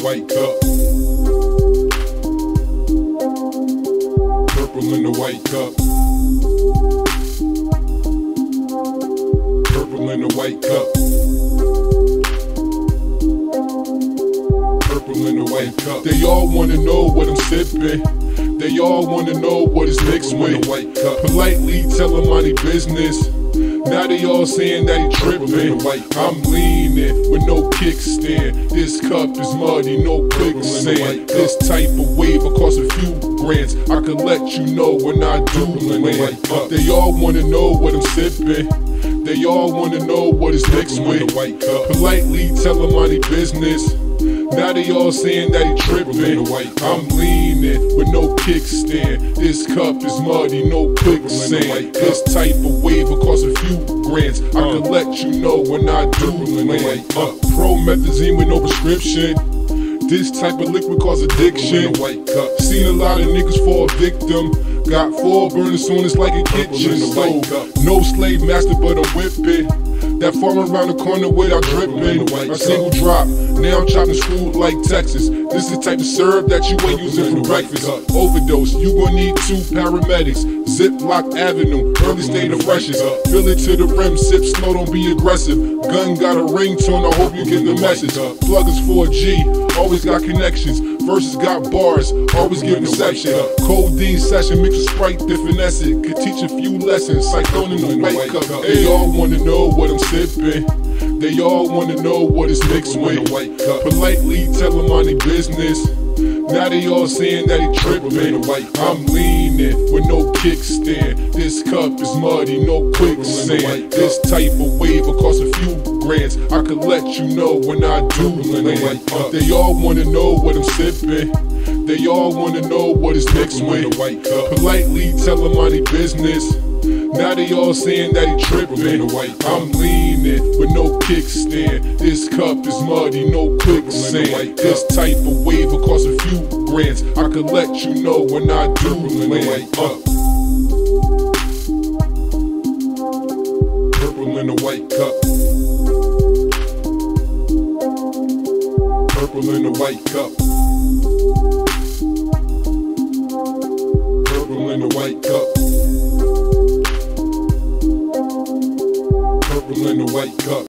white cup. Purple in the white cup. Purple in the white cup. Purple in the white cup. They all wanna know what I'm sipping. They all wanna know what it's mixed with. White cup. Politely tell them money business. Now they all saying that he trippin'. I'm leaning with no kickstand. This cup is muddy, no quicksand. This type of wave will cost a few grands. I can let you know when I do land. They all wanna know what I'm sippin'. They all wanna know what it's mixed with. Politely tell them money business. Now they all saying that he trippin'. I'm leaning with no kickstand. This cup is muddy, no quicksand. This type of wave will cost a few grands. I can let you know when I do land. Promethazine with no prescription. This type of liquid cause addiction. Seen a lot of niggas fall victim. Got fall burning soon, it's like a kitchen stove. No slave master but a whippin'. That farm around the corner without dripping. A single drop, now I'm chopping screwed like Texas. This is the type of syrup that you ain't using for breakfast. Overdose, you gon' need 2 paramedics. Ziploc Avenue, early state of freshest. Fill it to the rim, sip slow, don't be aggressive. Gun got a ringtone, I hope you get the message. Plug is 4G, always got connections. Verses got bars, always give reception. Codeine session, mix with Sprite to finesse it. Could teach a few lessons, Cyclone in the white cup. They all wanna know what I'm sipping. They all wanna know what it's mixed with. Politely tell them money business. Now they all saying that he trippin'. I'm leaning with no kickstand. This cup is muddy, no quicksand. This type of wave will cost a few grands. I could let you know when I do land. They all wanna know what I'm sipping. They all wanna know what it's mixed with. Politely tell them money business. Now they all saying that he trippin'. I'm leaning with no kickstand. This cup is muddy, no quicksand. This type of wave will cost a few grands. I could let you know when I do land. Purple in the white cup. Purple in the white cup. Purple in the white cup. Purple in the white cup.